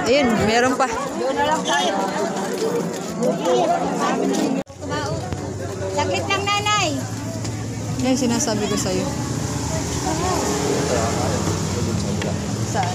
Ayun, meron pa. Doon na lang tayo. Saglit lang, nanay. Yan sinasabi ko sa'yo. Saan?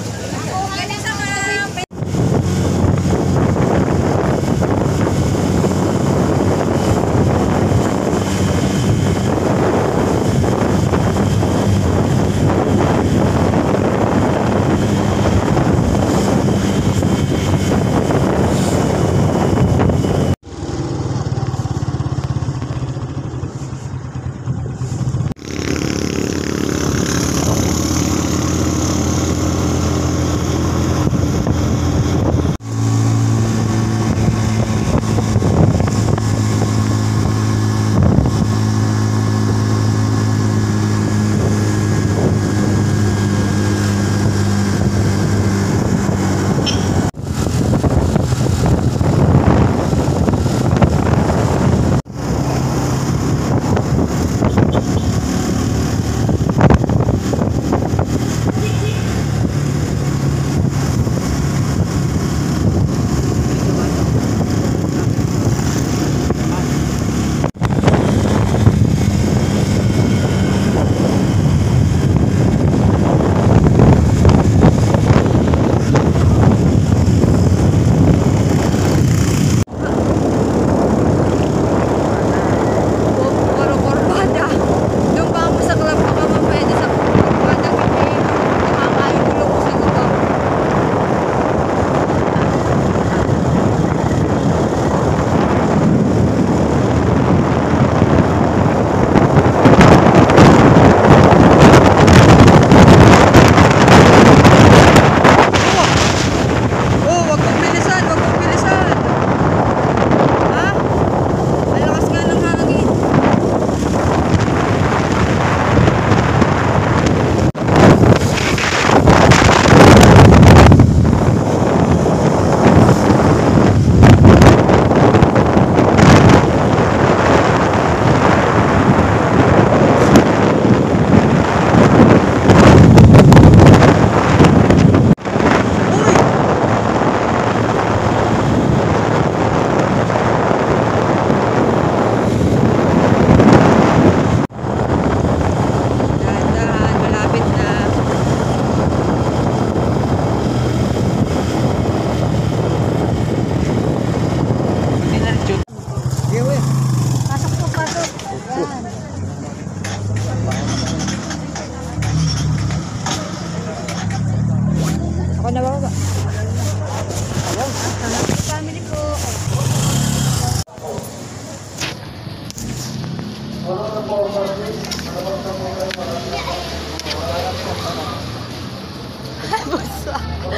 Ako na baba. Hello. Family po. Basta.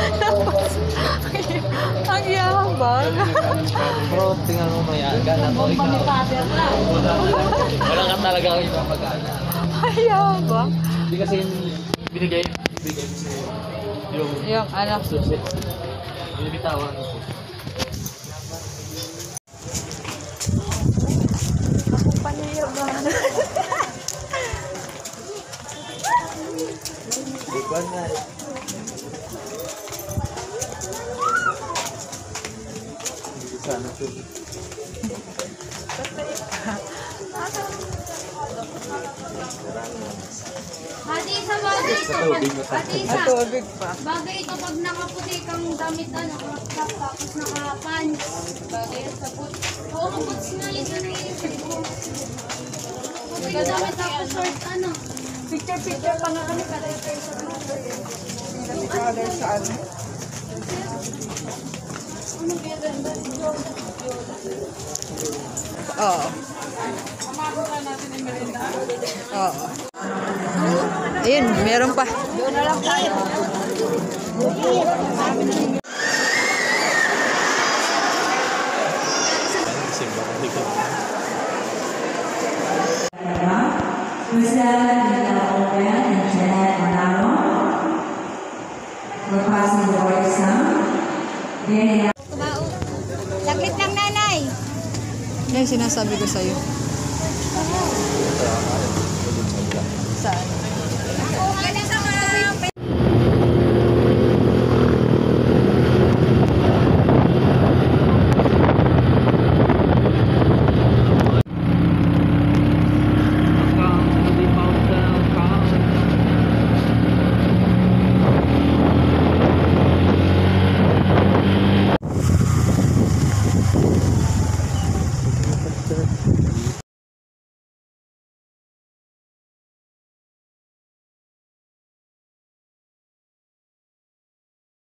Ang yabang. Bro, tingnan mo maya. Gana to ikaw. Wala ka talaga ang ibang pag-aana. Ang yabang. Hindi kasi binigay sa'yo Yung anak. susit. Binibitawan ko. Ako pa niyabangan. Ikaw na. Hindi sana ito. Hati sa bagay ito. Hati sa. Tubig pa. Bagay ito pag nakaputi kang damit crop tapos naka-pants. Bagay sa puti. Oo, boots na ito na yun. Puti ka damit tapos short Picture pa nga kami kada ito sa color sa ano. Ano kaya ganda? Oo. Oo. Ayun, meron pa. Doon na lang tayo. Yan sinasabi ko sa'yo.